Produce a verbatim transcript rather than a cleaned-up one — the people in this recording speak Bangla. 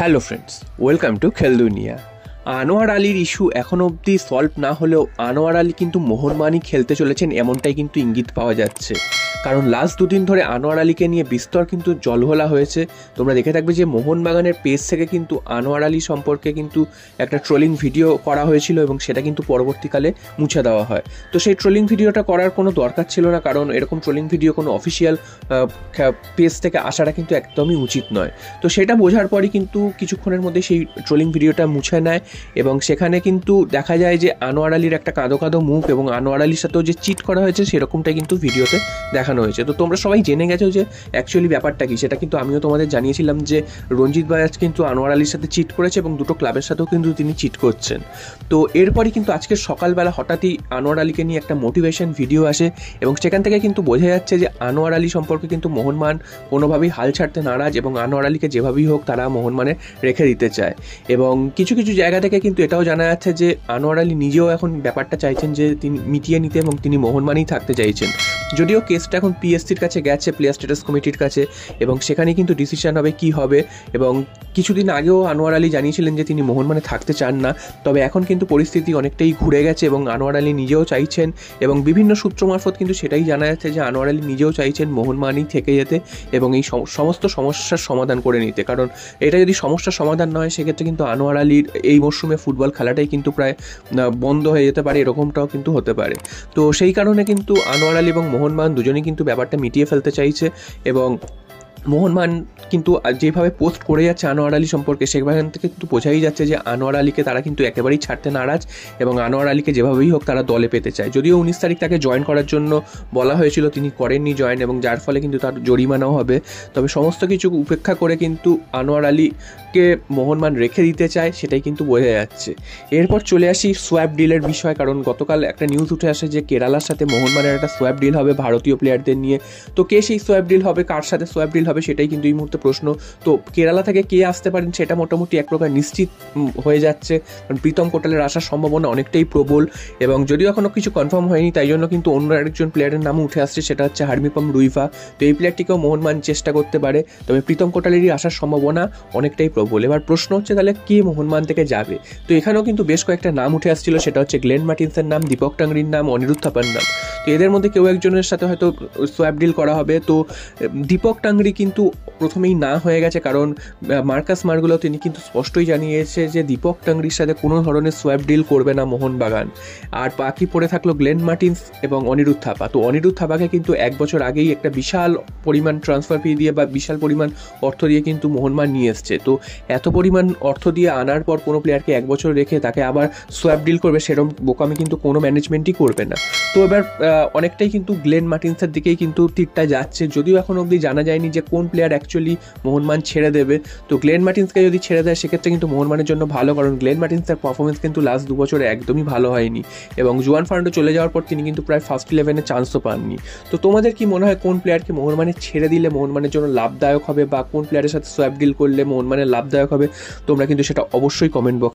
হ্যালো ফ্রেন্ডস, ওয়েলকাম টু খেল দুনিয়া। আনোয়ার আলীর ইস্যু এখন অবধি সলভ না হলেও আনোয়ার আলী কিন্তু মোহনবাগানই খেলতে চলেছেন এমনটাই কিন্তু ইঙ্গিত পাওয়া যাচ্ছে। কারণ লাস্ট দুদিন ধরে আনোয়ার আলীকে নিয়ে বিস্তর কিন্তু জলঘোলা হয়েছে। তোমরা দেখে থাকবে যে মোহনবাগানের পেজ থেকে কিন্তু আনোয়ার আলী সম্পর্কে কিন্তু একটা ট্রোলিং ভিডিও করা হয়েছিল এবং সেটা কিন্তু পরবর্তীকালে মুছে দেওয়া হয়। তো সেই ট্রোলিং ভিডিওটা করার কোনো দরকার ছিল না, কারণ এরকম ট্রোলিং ভিডিও কোনো অফিসিয়াল পেজ থেকে আসাটা কিন্তু একদমই উচিত নয়। তো সেটা বোঝার পরই কিন্তু কিছুক্ষণের মধ্যে সেই ট্রোলিং ভিডিওটা মুছে নেয় এবং সেখানে কিন্তু দেখা যায় যে আনোয়ার আলীর একটা কাঁদো কাঁদো মুখ এবং আনোয়ার আলীর সাথেও যে চিট করা হয়েছে সেরকমটাই কিন্তু ভিডিওতে দেখানো হয়েছে। তো তোমরা সবাই জেনে গেছো যে অ্যাকচুয়ালি ব্যাপারটা কি, সেটা কিন্তু আমিও তোমাদের জানিয়েছিলাম যে রঞ্জিত বাজাজ কিন্তু আনোয়ার আলীর সাথে চিট করেছে এবং দুটো ক্লাবের সাথেও কিন্তু তিনি চিট করছেন। তো এরপরই কিন্তু আজকে সকালবেলা হঠাৎই আনোয়ার আলীকে নিয়ে একটা মোটিভেশন ভিডিও আসে এবং সেখান থেকে কিন্তু বোঝা যাচ্ছে যে আনোয়ার আলী সম্পর্কে কিন্তু মোহনবাগান কোনোভাবেই হাল ছাড়তে নারাজ এবং আনোয়ার আলীকে যেভাবেই হোক তারা মোহনবাগানে রেখে দিতে চায়। এবং কিছু কিছু জায়গা থেকে কিন্তু এটাও জানা যাচ্ছে যে আনোয়ার আলী নিজেও এখন ব্যাপারটা চাইছেন যে তিনি মিটিয়ে নিতে এবং তিনি মোহনবাগানেই থাকতে চাইছেন। যদিও কেসটা এখন পিএসসির কাছে গেছে, প্লেয়ার স্ট্যাটাস কমিটির কাছে, এবং সেখানে কিন্তু ডিসিশন হবে কি হবে। এবং কিছুদিন আগেও আনোয়ার আলী জানিয়েছিলেন যে তিনি মোহনবাগানে থাকতে চান না, তবে এখন কিন্তু পরিস্থিতি অনেকটাই ঘুরে গেছে এবং আনোয়ার আলী নিজেও চাইছেন এবং বিভিন্ন সূত্র মারফত কিন্তু সেটাই জানা যাচ্ছে যে আনোয়ার আলী নিজেও চাইছেন মোহনবাগানেই থেকে যেতে এবং এই সমস্ত সমস্যার সমাধান করে নিতে। কারণ এটা যদি সমস্যার সমাধান নয় সেক্ষেত্রে কিন্তু আনোয়ার আলীর এই মরশুমে ফুটবল খেলাটাই কিন্তু প্রায় বন্ধ হয়ে যেতে পারে, এরকমটাও কিন্তু হতে পারে। তো সেই কারণে কিন্তু আনোয়ার আলী এবং মোহনবাগান দুজনেই কিন্তু ব্যাপারটা মিটিয়ে ফেলতে চাইছে এবং মোহনবাগান কিন্তু যেভাবে পোস্ট করে যাচ্ছে আনোয়ার আলী সম্পর্কে সেখান থেকে কিন্তু বোঝাই যাচ্ছে যে আনোয়ার আলীকে তারা কিন্তু একেবারেই ছাড়তে নারাজ এবং আনোয়ার আলীকে যেভাবেই হোক তারা দলে পেতে চায়। যদিও উনিশ তারিখ তাকে জয়েন করার জন্য বলা হয়েছিল, তিনি করেননি জয়েন এবং যার ফলে কিন্তু তার জরিমানাও হবে। তবে সমস্ত কিছু উপেক্ষা করে কিন্তু আনোয়ার আলীকে মোহনবাগান রেখে দিতে চায়, সেটাই কিন্তু বোঝা যাচ্ছে। এরপর চলে আসি সোয়াপ ডিলের বিষয়। কারণ গতকাল একটা নিউজ উঠে আসে যে কেরালার সাথে মোহনবাগানের একটা সোয়াপ ডিল হবে ভারতীয় প্লেয়ারদের নিয়ে। তো কে সেই সোয়াপ ডিল হবে, কার সাথে সোয়াপ ডিল হবে সেটাই কিন্তু এই মুহূর্তে প্রশ্ন। তো কেরালা থেকে কে আসতে পারেন সেটা মোটামুটি এক প্রকার নিশ্চিত হয়ে যাচ্ছে, কারণ প্রীতম কোটালের আসার সম্ভাবনা অনেকটাই প্রবল এবং যদিও এখনও কিছু কনফার্ম হয়নি তাই জন্য কিন্তু অন্য আরেকজন প্লেয়ারের নামও উঠে আসছে, সেটা হচ্ছে হার্মিপম রুইফা। তো এই প্লেয়ারটিকেও মোহনবাগান চেষ্টা করতে পারে, তবে প্রীতম কোটালেরই আসার সম্ভাবনা অনেকটাই প্রবল। এবার প্রশ্ন হচ্ছে তাহলে কে মোহনবাগান থেকে যাবে। তো এখানেও কিন্তু বেশ কয়েকটা নাম উঠে আসছিল, সেটা হচ্ছে গ্লেন মার্টিন্সের নাম, দীপক টাংরির নাম, অনিরুদ্ধ থাপার নাম। তো এদের মধ্যে কেউ একজনের সাথে হয়তো সোয়াপ ডিল করা হবে। তো দীপক টাংরি কিন্তু প্রথমেই না হয়ে গেছে, কারণ মার্কাস মার্গুলো তিনি কিন্তু স্পষ্টই জানিয়েছে যে দীপক টাংরির সাথে কোনো ধরনের সোয়াপ ডিল করবে না মোহনবাগান। আর বাকি পড়ে থাকলো গ্লেন মার্টিন্স এবং অনিরুদ্ধ থাপা। তো অনিরুদ্ধ থাপাকে কিন্তু এক বছর আগেই একটা বিশাল পরিমাণ ট্রান্সফার ফি দিয়ে বা বিশাল পরিমাণ অর্থ দিয়ে কিন্তু মোহনবাগান নিয়ে এসছে। তো এত পরিমাণ অর্থ দিয়ে আনার পর কোনো প্লেয়ারকে এক বছর রেখে তাকে আবার সোয়াপ ডিল করবে সেরকম বোকামি কিন্তু কোনো ম্যানেজমেন্টই করবে না। তো এবার অনেকটাই কিন্তু গ্লেন মার্টিন্সের দিকেই কিন্তু তীরটা যাচ্ছে, যদিও এখন অবধি জানা যায়নি যে কোন প্লেয়ার অ্যাকচুয়ালি মোহনবাগান ছেড়ে দেবে। তো গ্লেন মার্টিন্সকে যদি ছেড়ে দেয় সেক্ষেত্রে কিন্তু মোহনবাগানের জন্য ভালো, কারণ গ্লেন মার্টিন্সের পারফরমেন্স কিন্তু লাস্ট দু বছরে একদমই ভালো হয়নি এবং জুয়ান ফার্নান্ডো চলে যাওয়ার পর তিনি কিন্তু প্রায় ফার্স্ট ইলেভেনে চান্সও পাননি। তো তোমাদের কি মনে হয় কোন প্লেয়ারকে মোহনবাগানে ছেড়ে দিলে মোহনবাগানের জন্য লাভদায়ক হবে বা কোন প্লেয়ারের সাথে সোয়াপ ডিল করলে মোহনবাগানের লাভদায়ক হবে? তোমরা কিন্তু সেটা অবশ্যই কমেন্ট বক্স